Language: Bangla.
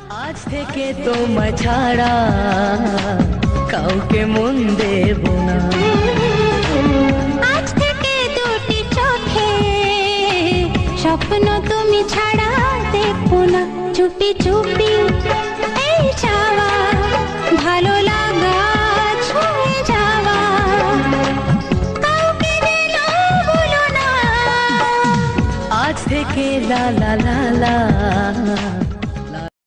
আজ থেকে তোমায় ছাড়া কাউকে মন দেব না। আজ থেকে দুটি চোখে স্বপ্ন তুমি ছাড়া দেখবো না। চুপি চুপি এই যাওয়া, ভালো লাগা ছুঁয়ে যাওয়া, কাউকে যেন বলো না। আজ থেকে লা লা লা লা